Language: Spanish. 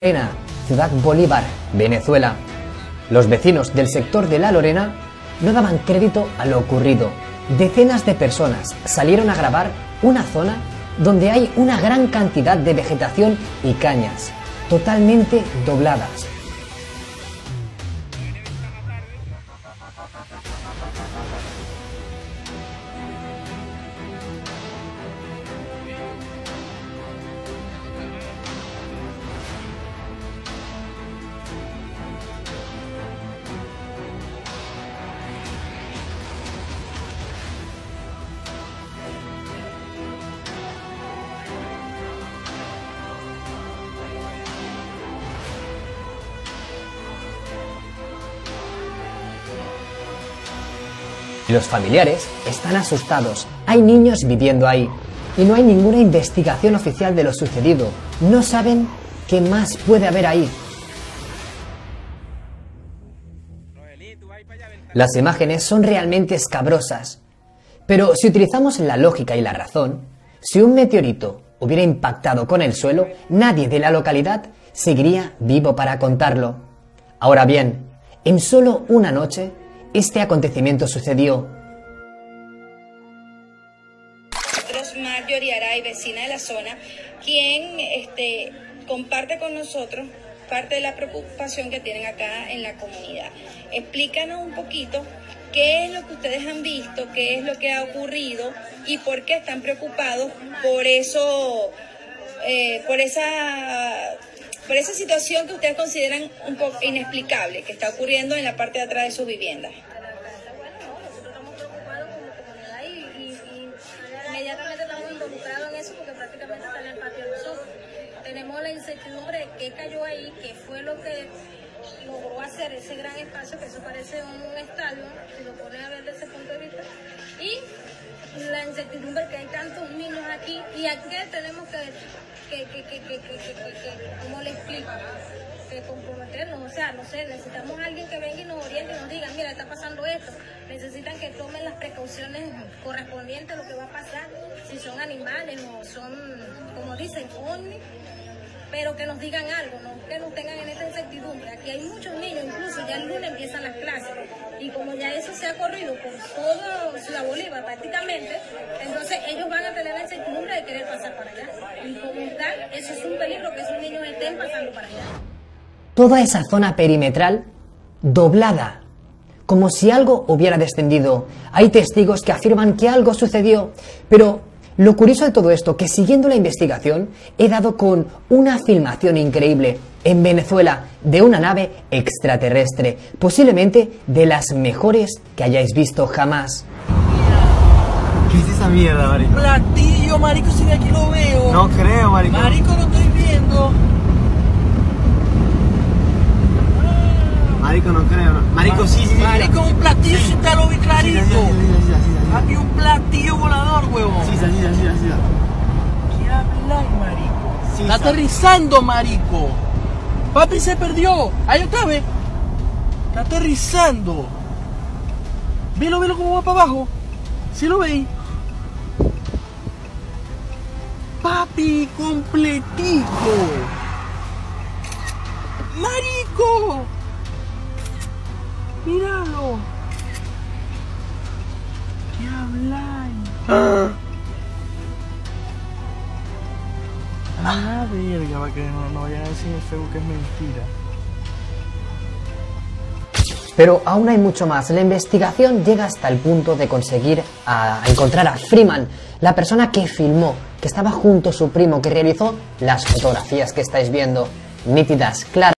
Lorena, Ciudad Bolívar, Venezuela. Los vecinos del sector de La Lorena no daban crédito a lo ocurrido. Decenas de personas salieron a grabar una zona donde hay una gran cantidad de vegetación y cañas, totalmente dobladas. Los familiares están asustados, hay niños viviendo ahí y no hay ninguna investigación oficial de lo sucedido. No saben qué más puede haber ahí. Las imágenes son realmente escabrosas, pero si utilizamos la lógica y la razón, si un meteorito hubiera impactado con el suelo, nadie de la localidad seguiría vivo para contarlo. Ahora bien, en solo una noche, este acontecimiento sucedió. Marjorie Aray, vecina de la zona, quien comparte con nosotros parte de la preocupación que tienen acá en la comunidad. Explícanos un poquito qué es lo que ustedes han visto, qué es lo que ha ocurrido y por qué están preocupados por eso, por esa situación que ustedes consideran un poco inexplicable, que está ocurriendo en la parte de atrás de sus viviendas. Nosotros estamos preocupados como comunidad y inmediatamente estamos involucrados en eso porque prácticamente está en el patio de nosotros. Tenemos la incertidumbre de qué cayó ahí, qué fue lo que logró hacer ese gran espacio, que eso parece un estadio, si lo pones a ver desde ese punto de vista, y la incertidumbre que hay tantos niños aquí y a qué tenemos ¿cómo le explico? Que comprometernos, o sea, no sé, necesitamos a alguien que venga y nos oriente y nos diga, mira, está pasando esto, necesitan que tomen las precauciones correspondientes a lo que va a pasar, si son animales o son, como dicen, ovnis, pero que nos digan algo, no que nos tengan en esta incertidumbre. Aquí hay muchos niños, incluso ya el lunes empiezan las clases, y como ya eso se ha corrido por toda Ciudad Bolívar prácticamente, entonces ellos van a tener la incertidumbre de querer pasar para allá, y como tal, eso es un peligro que esos niños estén pasando para allá. Toda esa zona perimetral doblada, como si algo hubiera descendido. Hay testigos que afirman que algo sucedió, pero lo curioso de todo esto, que siguiendo la investigación, he dado con una filmación increíble en Venezuela de una nave extraterrestre, posiblemente de las mejores que hayáis visto jamás. ¿Qué es esa mierda, marico? Platillo, marico, si de aquí lo veo. No creo, marico. Marico, lo estoy viendo. Marico, no creo. Marico, sí. Marico, un platillo, sí te lo vi clarito. Sí. Aquí un platillo volador, huevón. Sí. ¿Qué hablas, marico? Sí, Está aterrizando, marico. Papi se perdió. Ahí otra vez. Está aterrizando. Velo cómo va para abajo. ¿Sí lo veis? Papi, completico. Marico. Míralo. ¿Qué habláis? A la verga, para que no vayan a decir en Facebook que es mentira. Pero aún hay mucho más. La investigación llega hasta el punto de conseguir a encontrar a Freeman, la persona que filmó, que estaba junto a su primo, que realizó las fotografías que estáis viendo, nítidas, claras.